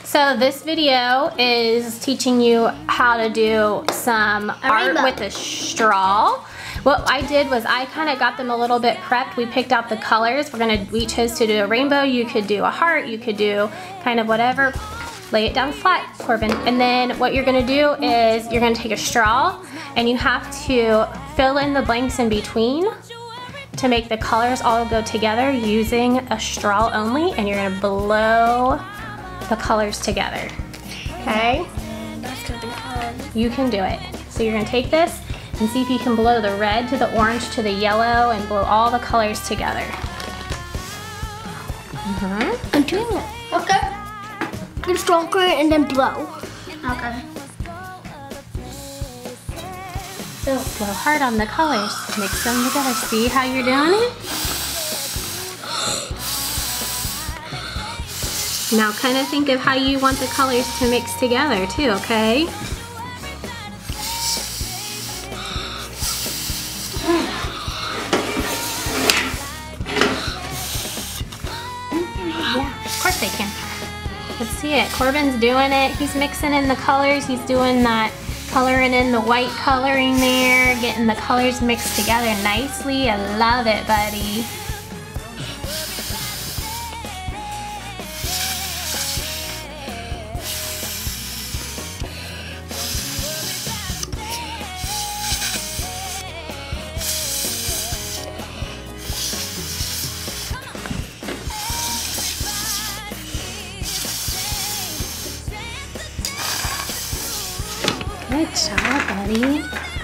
So this video is teaching you how to do some art with a straw. What I did was I kind of got them a little bit prepped. We picked out the colors. We chose to do a rainbow. You could do a heart. You could do kind of whatever. Lay it down flat, Corbin. And then what you're gonna do is you're gonna take a straw and you have to fill in the blanks in between to make the colors all go together using a straw only, and you're gonna blow the colors together, okay? You can do it. So you're gonna take this and see if you can blow the red to the orange to the yellow and blow all the colors together. I'm doing it. Okay. Get stronger and then blow. Okay. So blow hard on the colors. Mix them together. See how you're doing it? Now kind of think of how you want the colors to mix together too, okay? Yeah, of course they can. Let's see it. Corbin's doing it. He's mixing in the colors. He's doing that, coloring in the white coloring there, getting the colors mixed together nicely. I love it, buddy. Good job, buddy.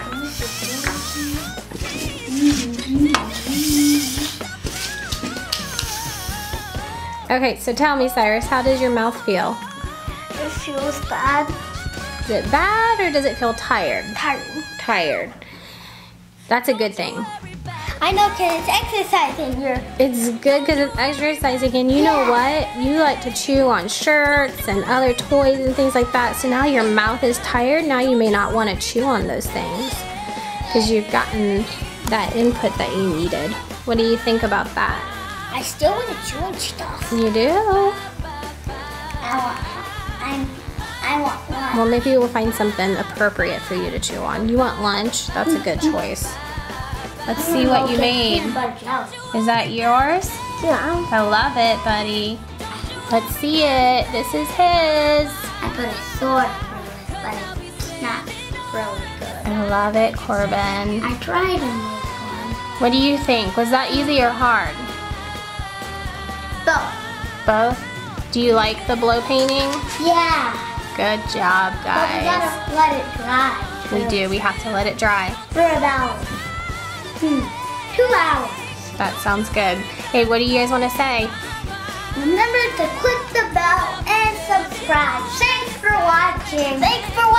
Okay, so tell me, Cyrus, how does your mouth feel? It feels bad. Is it bad or does it feel tired? Tired. Tired. That's a good thing. I know, because it's exercising here. It's good because it's exercising, and you know what? You like to chew on shirts and other toys and things like that, so now your mouth is tired. Now you may not want to chew on those things because you've gotten that input that you needed. What do you think about that? I still want to chew on stuff. You do? I want lunch. Well, maybe we'll find something appropriate for you to chew on. You want lunch? That's a good choice. Let's see what you made. Is that yours? Yeah. I love it, buddy. Let's see it. This is his. I put a sword for this, but it's not really good. I love it, Corbin. I tried to make one. What do you think? Was that easy or hard? Both. Both? Do you like the blow painting? Yeah. Good job, But we guys. gotta let it dry. We do. We have to let it dry. For about 2 hours. That sounds good. Hey, what do you guys want to say? Remember to click the bell and subscribe. Thanks for watching. Thanks for